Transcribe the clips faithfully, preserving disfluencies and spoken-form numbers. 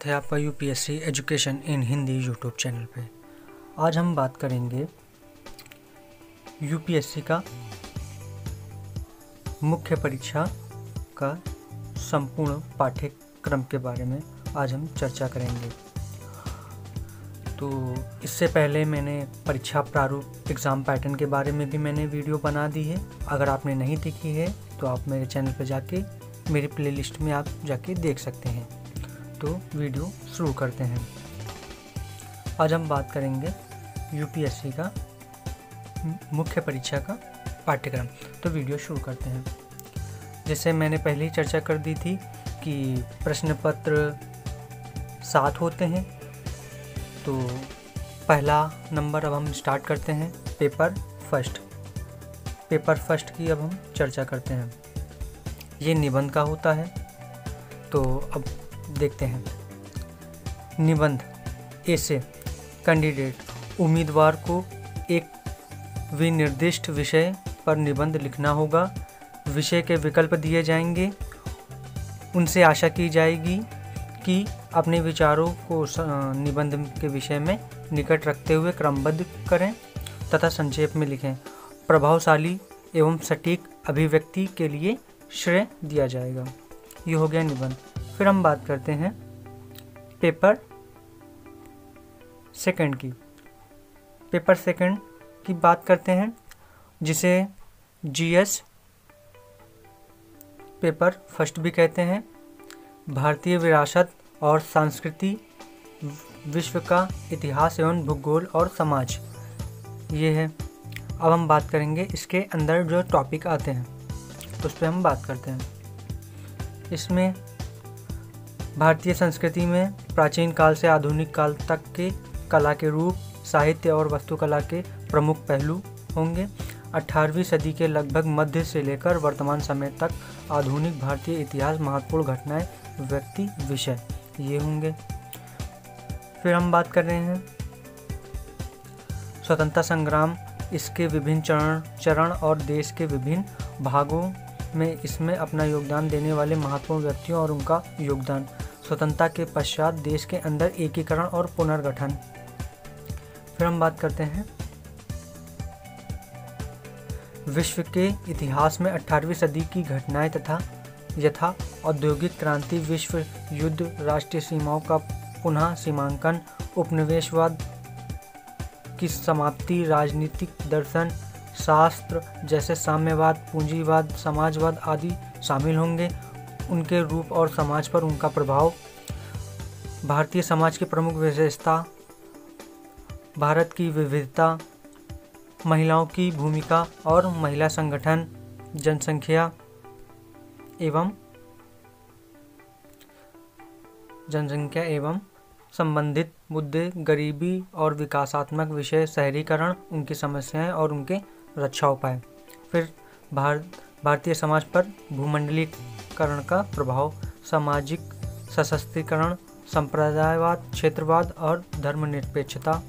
स्वागत है आपका UPSC education in Hindi YouTube channel पे। आज हम बात करेंगे यूपीएससी का मुख्य परीक्षा का संपूर्ण पाठ्यक्रम के बारे में आज हम चर्चा करेंगे। तो इससे पहले मैंने परीक्षा प्रारूप एग्ज़ाम पैटर्न के बारे में भी मैंने वीडियो बना दी है। अगर आपने नहीं देखी है तो आप मेरे चैनल पर जाके मेरी प्लेलिस्ट में आप जाके देख सकते हैं। तो वीडियो शुरू करते हैं। आज हम बात करेंगे यूपीएससी का मुख्य परीक्षा का पाठ्यक्रम। तो वीडियो शुरू करते हैं। जैसे मैंने पहले ही चर्चा कर दी थी कि प्रश्न पत्र सात होते हैं। तो पहला नंबर अब हम स्टार्ट करते हैं, पेपर फर्स्ट। पेपर फर्स्ट की अब हम चर्चा करते हैं। ये निबंध का होता है। तो अब देखते हैं। निबंध ऐसे कैंडिडेट उम्मीदवार को एक विनिर्दिष्ट विषय पर निबंध लिखना होगा। विषय के विकल्प दिए जाएंगे। उनसे आशा की जाएगी कि अपने विचारों को निबंध के विषय में निकट रखते हुए क्रमबद्ध करें तथा संक्षेप में लिखें। प्रभावशाली एवं सटीक अभिव्यक्ति के लिए श्रेय दिया जाएगा। ये हो गया निबंध। फिर हम बात करते हैं पेपर सेकंड की। पेपर सेकंड की बात करते हैं, जिसे जीएस पेपर फर्स्ट भी कहते हैं। भारतीय विरासत और संस्कृति, विश्व का इतिहास एवं भूगोल और समाज, ये है। अब हम बात करेंगे इसके अंदर जो टॉपिक आते हैं उस पर हम बात करते हैं। इसमें भारतीय संस्कृति में प्राचीन काल से आधुनिक काल तक के कला के रूप, साहित्य और वास्तुकला के प्रमुख पहलू होंगे। अठारहवीं सदी के लगभग मध्य से लेकर वर्तमान समय तक आधुनिक भारतीय इतिहास, महत्वपूर्ण घटनाएं, व्यक्ति, विषय, ये होंगे। फिर हम बात कर रहे हैं स्वतंत्रता संग्राम, इसके विभिन्न चरण चरण और देश के विभिन्न भागों में इसमें अपना योगदान देने वाले महत्वपूर्ण व्यक्तियों और उनका योगदान। स्वतंत्रता के पश्चात देश के अंदर एकीकरण और पुनर्गठन। फिर हम बात करते हैं विश्व के इतिहास में अठारहवीं सदी की घटनाएं तथा यथा औद्योगिक क्रांति, विश्व युद्ध, राष्ट्रीय सीमाओं का पुनः सीमांकन, उपनिवेशवाद की समाप्ति, राजनीतिक दर्शन शास्त्र जैसे साम्यवाद, पूंजीवाद, समाजवाद आदि शामिल होंगे। उनके रूप और समाज पर उनका प्रभाव, भारतीय समाज की प्रमुख विशेषता, भारत की विविधता, महिलाओं की भूमिका और महिला संगठन, जनसंख्या एवं जनसंख्या एवं संबंधित मुद्दे, गरीबी और विकासात्मक विषय, शहरीकरण, उनकी समस्याएं और उनके रक्षा उपाय। फिर भारत भारतीय समाज पर भूमंडलीकरण का प्रभाव, सामाजिक सशक्तिकरण, संप्रदायवाद, क्षेत्रवाद और धर्मनिरपेक्षता।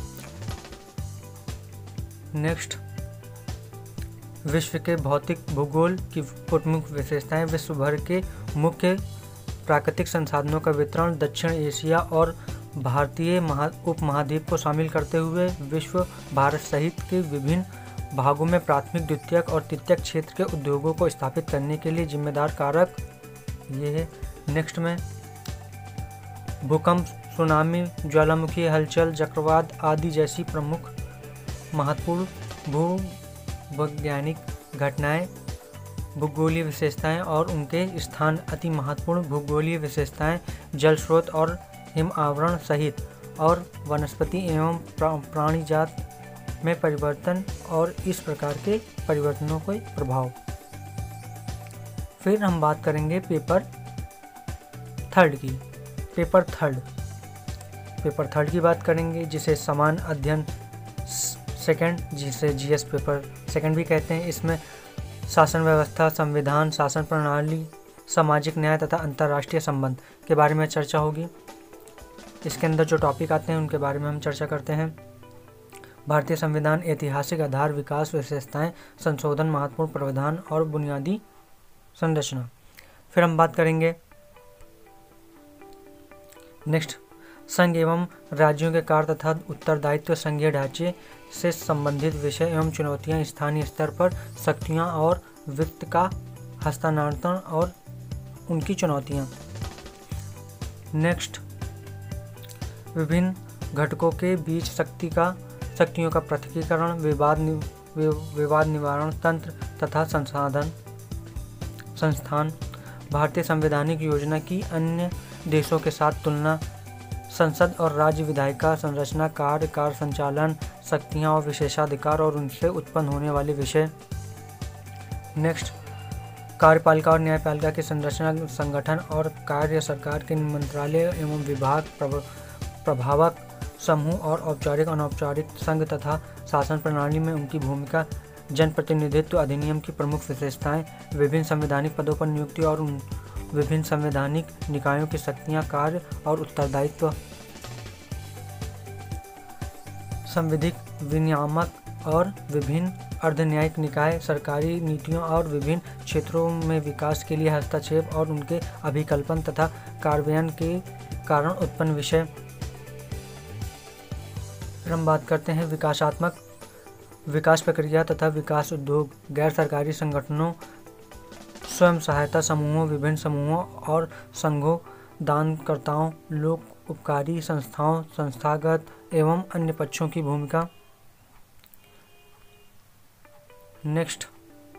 नेक्स्ट, विश्व के भौतिक भूगोल की प्रमुख विशेषताएं, विश्व भर के मुख्य प्राकृतिक संसाधनों का वितरण, दक्षिण एशिया और भारतीय महा उपमहाद्वीप को शामिल करते हुए विश्व भारत सहित के विभिन्न भागों में प्राथमिक, द्वितीयक और तृतीयक क्षेत्र के उद्योगों को स्थापित करने के लिए जिम्मेदार कारक, ये है। नेक्स्ट में भूकंप, सुनामी, ज्वालामुखी हलचल, चक्रवात आदि जैसी प्रमुख महत्वपूर्ण भूवैज्ञानिक घटनाएं, भूगोलीय विशेषताएं और उनके स्थान, अति महत्वपूर्ण भूगोलीय विशेषताएं, जल स्रोत और हिम आवरण सहित, और वनस्पति एवं प्राणी जात में परिवर्तन और इस प्रकार के परिवर्तनों के प्रभाव। फिर हम बात करेंगे पेपर थर्ड की। पेपर थर्ड पेपर थर्ड की बात करेंगे, जिसे समान अध्ययन सेकंड, जिसे जीएस पेपर सेकंड भी कहते हैं। इसमें शासन व्यवस्था, संविधान, शासन प्रणाली, सामाजिक न्याय तथा अंतर्राष्ट्रीय संबंध के बारे में चर्चा होगी। इसके अंदर जो टॉपिक आते हैं उनके बारे में हम चर्चा करते हैं। भारतीय संविधान, ऐतिहासिक आधार, विकास विशेषताएं, संशोधन, महत्वपूर्ण प्रावधान और बुनियादी संरचना। फिर हम बात करेंगे नेक्स्ट, संघ एवं राज्यों के कार्य तथा उत्तरदायित्व, संघीय ढांचे से संबंधित विषय एवं चुनौतियां, स्थानीय स्तर पर शक्तियां और वित्त का हस्तांतरण और उनकी चुनौतियां। नेक्स्ट, विभिन्न घटकों के बीच शक्ति का शक्तियों का पृथकीकरण, विवाद नि, विवाद निवारण तंत्र तथा संसाधन संस्थान, भारतीय संवैधानिक योजना की अन्य देशों के साथ तुलना, संसद और राज्य विधायिका संरचना, कार्य कार्य संचालन, शक्तियाँ और विशेषाधिकार और उनसे उत्पन्न होने वाले विषय। नेक्स्ट, कार्यपालिका और न्यायपालिका की संरचना, संगठन और कार्य, सरकार के मंत्रालय एवं विभाग, प्रभावक समूह और औपचारिक अनौपचारिक संघ तथा शासन प्रणाली में उनकी भूमिका, जनप्रतिनिधित्व अधिनियम की प्रमुख विशेषताएं, विभिन्न संवैधानिक पदों पर नियुक्ति और उन विभिन्न संवैधानिक निकायों की शक्तियां, कार्य और उत्तरदायित्व, संविधिक, विनियामक और विभिन्न अर्धन्यायिक निकाय, सरकारी नीतियों और विभिन्न क्षेत्रों में विकास के लिए हस्तक्षेप और उनके अभिकल्पन तथा कार्यान्वयन के कारण उत्पन्न विषय। फिर हम बात करते हैं विकासात्मक विकास प्रक्रिया तथा विकास उद्योग, गैर सरकारी संगठनों, स्वयं सहायता समूहों, विभिन्न समूहों और संघों, दानकर्ताओं, लोक उपकारी संस्थाओं, संस्थागत एवं अन्य पक्षों की भूमिका। नेक्स्ट,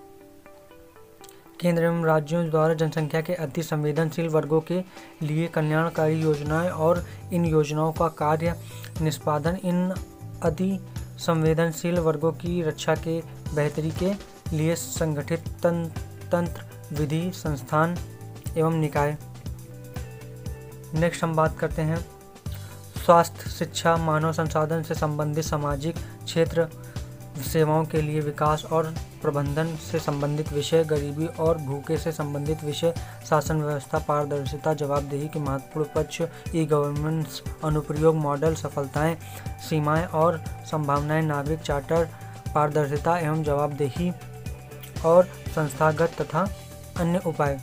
केंद्र एवं राज्यों द्वारा जनसंख्या के अति संवेदनशील वर्गों के लिए कल्याणकारी योजनाएं और इन योजनाओं का कार्य निष्पादन, इन अति संवेदनशील वर्गों की रक्षा के बेहतरी के लिए संगठित तंत्र, विधि, संस्थान एवं निकाय। नेक्स्ट, हम बात करते हैं स्वास्थ्य, शिक्षा, मानव संसाधन से संबंधित सामाजिक क्षेत्र, सेवाओं के लिए विकास और प्रबंधन से संबंधित विषय, गरीबी और भूखे से संबंधित विषय, शासन व्यवस्था, पारदर्शिता, जवाबदेही के महत्वपूर्ण पक्ष, ई गवर्नेंस, अनुप्रयोग मॉडल, सफलताएं, सीमाएं और संभावनाएं, नागरिक चार्टर, पारदर्शिता एवं जवाबदेही और संस्थागत तथा अन्य उपाय।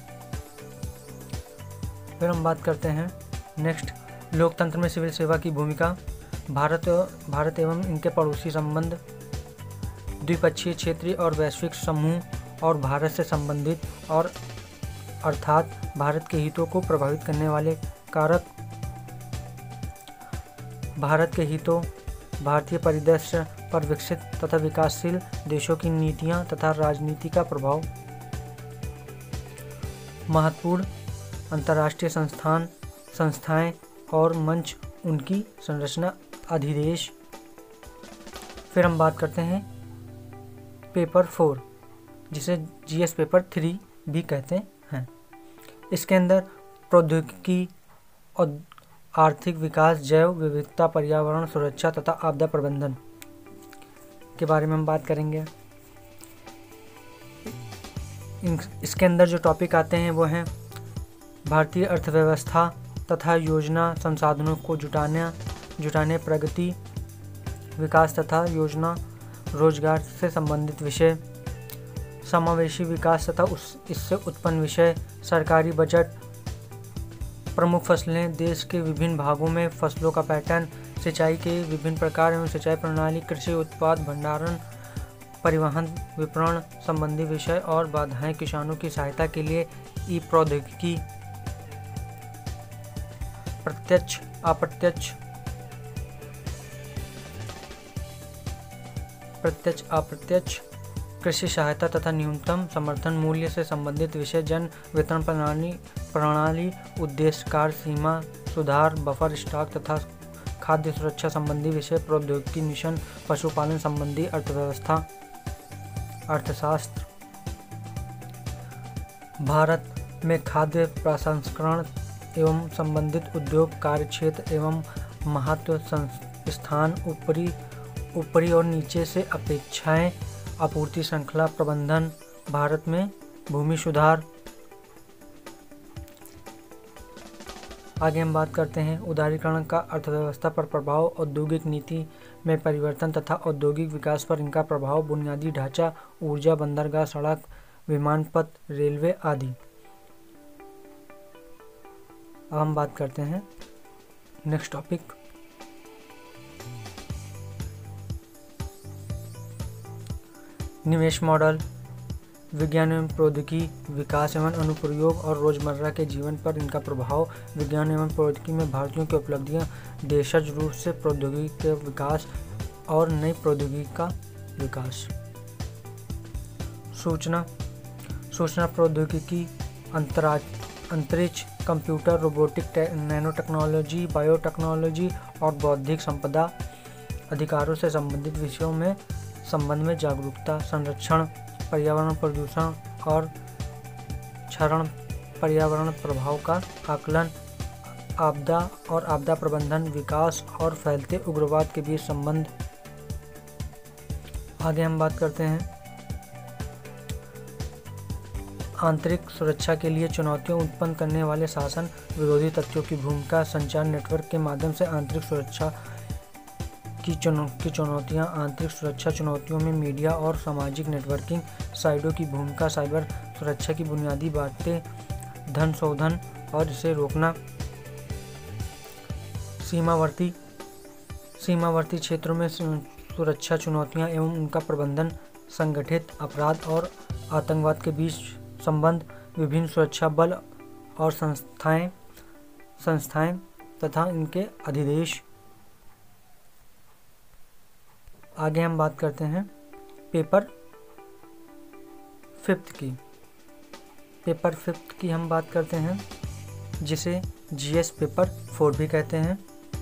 फिर हम बात करते हैं नेक्स्ट, लोकतंत्र में सिविल सेवा की भूमिका, भारत भारत एवं इनके पड़ोसी संबंध, द्विपक्षीय, क्षेत्रीय और वैश्विक समूह और भारत से संबंधित और अर्थात भारत के हितों को प्रभावित करने वाले कारक, भारत के हितों, भारतीय परिदृश्य पर विकसित तथा विकासशील देशों की नीतियां तथा राजनीति का प्रभाव, महत्वपूर्ण अंतर्राष्ट्रीय संस्थान संस्थाएं और मंच, उनकी संरचना, अधिदेश। फिर हम बात करते हैं पेपर फोर, जिसे जीएस पेपर थ्री भी कहते हैं। इसके अंदर प्रौद्योगिकी और आर्थिक विकास, जैव विविधता, पर्यावरण सुरक्षा तथा आपदा प्रबंधन के बारे में हम बात करेंगे। इसके अंदर जो टॉपिक आते हैं वो हैं भारतीय अर्थव्यवस्था तथा योजना, संसाधनों को जुटाने जुटाने प्रगति, विकास तथा योजना, रोजगार से संबंधित विषय, समावेशी विकास तथा उस इससे उत्पन्न विषय, सरकारी बजट, प्रमुख फसलें, देश के विभिन्न भागों में फसलों का पैटर्न, सिंचाई के विभिन्न प्रकार एवं सिंचाई प्रणाली, कृषि उत्पाद भंडारण, परिवहन, विपणन संबंधी विषय और बाधाएं, किसानों की सहायता के लिए ई प्रौद्योगिकी, प्रत्यक्ष अप्रत्यक्ष प्रत्यक्ष अप्रत्यक्ष कृषि सहायता तथा न्यूनतम समर्थन मूल्य से संबंधित विषय, जन वितरण प्रणाली प्रणाली उद्देश्य, कार्य सीमा सुधार, बफर स्टॉक तथा खाद्य सुरक्षा संबंधी विषय, प्रौद्योगिकी मिशन, पशुपालन संबंधी, अर्थव्यवस्था, अर्थशास्त्र, भारत में खाद्य प्रसंस्करण एवं संबंधित उद्योग, कार्य क्षेत्र एवं महत्व, स्थान, ऊपरी ऊपरी और नीचे से अपेक्षाएं, आपूर्ति श्रृंखला प्रबंधन, भारत में भूमि सुधार। आगे हम बात करते हैं उदारीकरण का अर्थव्यवस्था पर प्रभाव, औद्योगिक नीति में परिवर्तन तथा औद्योगिक विकास पर इनका प्रभाव, बुनियादी ढांचा, ऊर्जा, बंदरगाह, सड़क, विमानपथ, रेलवे आदि। अब हम बात करते हैं नेक्स्ट टॉपिक, निवेश मॉडल, विज्ञान एवं प्रौद्योगिकी विकास एवं अनुप्रयोग और रोजमर्रा के जीवन पर इनका प्रभाव। विज्ञान एवं प्रौद्योगिकी में भारतीयों की उपलब्धियां, देशज रूप से प्रौद्योगिकी के विकास और नई प्रौद्योगिकी का विकास। सूचना सूचना प्रौद्योगिकी, अंतरा अंतरिक्ष, computer, robotic, nano technology, biotechnology और बौद्धिक संपदा अधिकारों से संबंधित विषयों में संबंध में जागरूकता, संरक्षण, पर्यावरण प्रदूषण और क्षरण, पर्यावरण प्रभाव का आकलन, आपदा और आपदा प्रबंधन, विकास और फैलते उग्रवाद के बीच संबंध। आगे हम बात करते हैं आंतरिक सुरक्षा के लिए चुनौतियां उत्पन्न करने वाले शासन विरोधी तत्वों की भूमिका। संचार नेटवर्क के माध्यम से आंतरिक सुरक्षा की चुनौ की चुनौतियां आंतरिक सुरक्षा चुनौतियों में मीडिया और सामाजिक नेटवर्किंग साइटों की भूमिका, साइबर सुरक्षा की बुनियादी बातें, धन शोधन और इसे रोकना, सीमावर्ती सीमावर्ती क्षेत्रों में सुरक्षा चुनौतियां एवं उनका प्रबंधन, संगठित अपराध और आतंकवाद के बीच संबंध, विभिन्न सुरक्षा बल और संस्थाएं संस्थाएं तथा इनके अधिदेश। आगे हम बात करते हैं पेपर फिफ्थ की पेपर फिफ्थ की हम बात करते हैं जिसे जीएस पेपर फोर भी कहते हैं।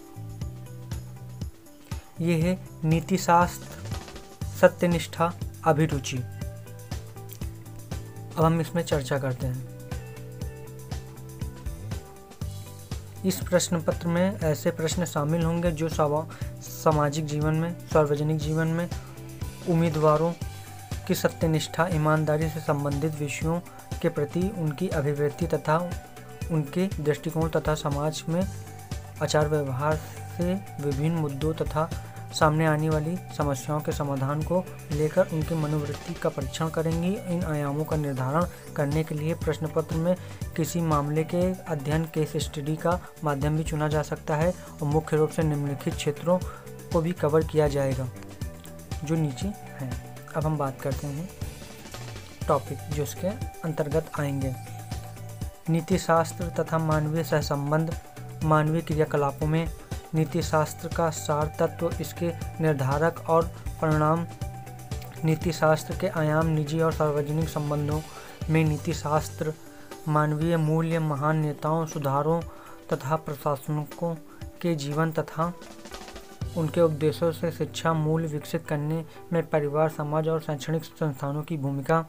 ये है नीति शास्त्र, सत्यनिष्ठा, अभिरुचि। अब हम इसमें चर्चा करते हैं। इस प्रश्न पत्र में ऐसे प्रश्न शामिल होंगे जो सामाजिक जीवन में, सार्वजनिक जीवन में उम्मीदवारों की सत्यनिष्ठा, ईमानदारी से संबंधित विषयों के प्रति उनकी अभिवृत्ति तथा उनके दृष्टिकोण तथा समाज में आचार व्यवहार से विभिन्न मुद्दों तथा सामने आने वाली समस्याओं के समाधान को लेकर उनकी मनोवृत्ति का परीक्षण करेंगी। इन आयामों का निर्धारण करने के लिए प्रश्न पत्र में किसी मामले के अध्ययन, केस स्टडी का माध्यम भी चुना जा सकता है और मुख्य रूप से निम्नलिखित क्षेत्रों को भी कवर किया जाएगा जो नीचे हैं। अब हम बात करते हैं टॉपिक जो इसके अंतर्गत आएंगे। नीति शास्त्र तथा मानवीय सहसंबंध। मानवीय क्रियाकलापों में नीति शास्त्र का सार तत्व, इसके निर्धारक और परिणाम। नीति शास्त्र के आयाम निजी और सार्वजनिक संबंधों में नीति शास्त्र मानवीय मूल्य, महान नेताओं, सुधारों तथा प्रशासकों के जीवन तथा उनके उद्देश्यों से शिक्षा मूल्य विकसित करने में परिवार, समाज और शैक्षणिक संस्थानों की भूमिका।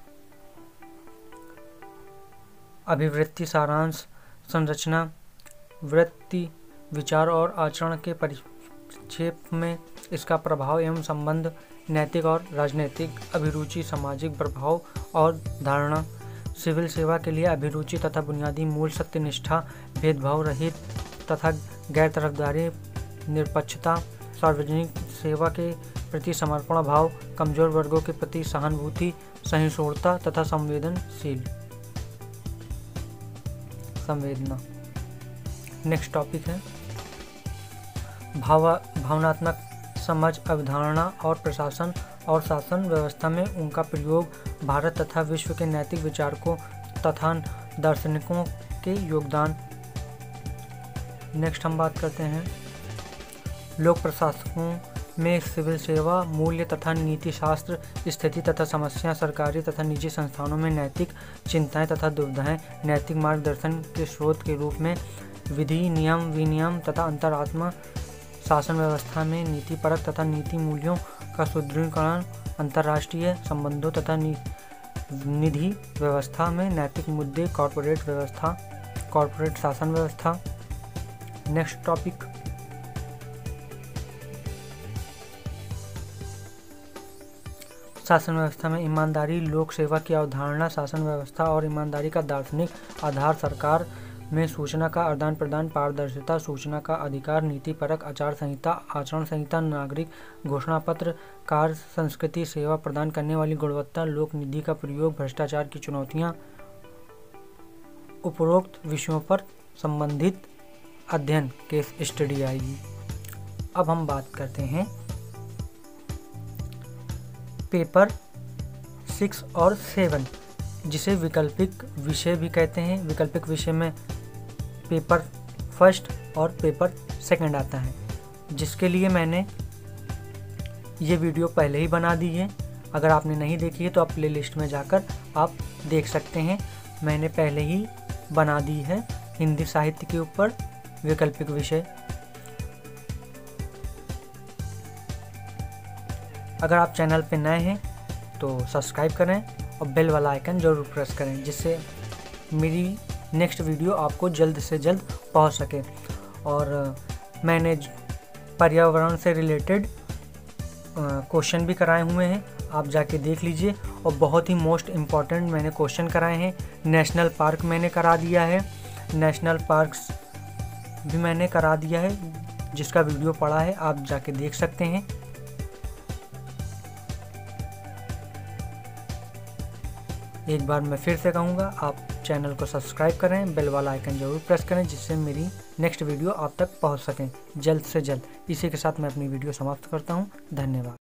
अभिवृत्ति सारांश, संरचना, वृत्ति, विचार और आचरण के परिक्षेप में इसका प्रभाव एवं संबंध। नैतिक और राजनीतिक अभिरुचि, सामाजिक प्रभाव और धारणा। सिविल सेवा के लिए अभिरुचि तथा बुनियादी मूल, सत्यनिष्ठा, भेदभाव रहित तथा गैर तरफदारी, निरपक्षता। सार्वजनिक सेवा के प्रति समर्पण भाव, कमजोर वर्गों के प्रति सहानुभूति, सहिष्णुता तथा संवेदनशील संवेदना। नेक्स्ट टॉपिक है भावा भावनात्मक समझ, अवधारणा और प्रशासन और शासन व्यवस्था में उनका प्रयोग। भारत तथा विश्व के नैतिक विचारकों तथा दार्शनिकों के योगदान। नेक्स्ट हम बात करते हैं लोक प्रशासकों में सिविल सेवा, मूल्य तथा नीति शास्त्र, स्थिति तथा समस्या, सरकारी तथा निजी संस्थानों में नैतिक चिंताएं तथा दुविधाएं, नैतिक मार्गदर्शन के स्रोत के रूप में विधि, नियम, विनियम तथा अंतरात्मा। शासन व्यवस्था में नीति परक तथा नीति मूल्यों का सुदृढ़ीकरण, अंतर्राष्ट्रीय संबंधों तथा निधि व्यवस्था में नैतिक मुद्दे, कॉर्पोरेट व्यवस्था, कॉर्पोरेट शासन व्यवस्था। नेक्स्ट टॉपिक शासन व्यवस्था में ईमानदारी, लोक सेवा की अवधारणा। शासन व्यवस्था और ईमानदारी का दार्शनिक आधार। सरकार में सूचना का आदान प्रदान, पारदर्शिता, सूचना का अधिकार, नीति परक आचार संहिता, आचरण संहिता, नागरिक घोषणा पत्र, कार्य संस्कृति, सेवा प्रदान करने वाली गुणवत्ता, लोक निधि का प्रयोग, भ्रष्टाचार की चुनौतियां। उपरोक्त विषयों पर संबंधित अध्ययन केस स्टडी आएगी। अब हम बात करते हैं पेपर सिक्स और सेवन, जिसे वैकल्पिक विषय भी कहते हैं। वैकल्पिक विषय में पेपर फर्स्ट और पेपर सेकंड आता है, जिसके लिए मैंने ये वीडियो पहले ही बना दी है। अगर आपने नहीं देखी है तो आप प्ले लिस्ट में जाकर आप देख सकते हैं। मैंने पहले ही बना दी है हिंदी साहित्य के ऊपर वैकल्पिक विषय। अगर आप चैनल पर नए हैं तो सब्सक्राइब करें और बेल वाला आइकन ज़रूर प्रेस करें, जिससे मेरी नेक्स्ट वीडियो आपको जल्द से जल्द पहुंच सके। और मैंने पर्यावरण से रिलेटेड क्वेश्चन भी कराए हुए हैं, आप जाके देख लीजिए। और बहुत ही मोस्ट इम्पॉर्टेंट मैंने क्वेश्चन कराए हैं। नेशनल पार्क मैंने करा दिया है, नेशनल पार्क्स भी मैंने करा दिया है, जिसका वीडियो पड़ा है, आप जाके देख सकते हैं। एक बार मैं फिर से कहूँगा, आप चैनल को सब्सक्राइब करें, बेल वाला आइकन ज़रूर प्रेस करें, जिससे मेरी नेक्स्ट वीडियो आप तक पहुँच सकें जल्द से जल्द। इसी के साथ मैं अपनी वीडियो समाप्त करता हूँ। धन्यवाद।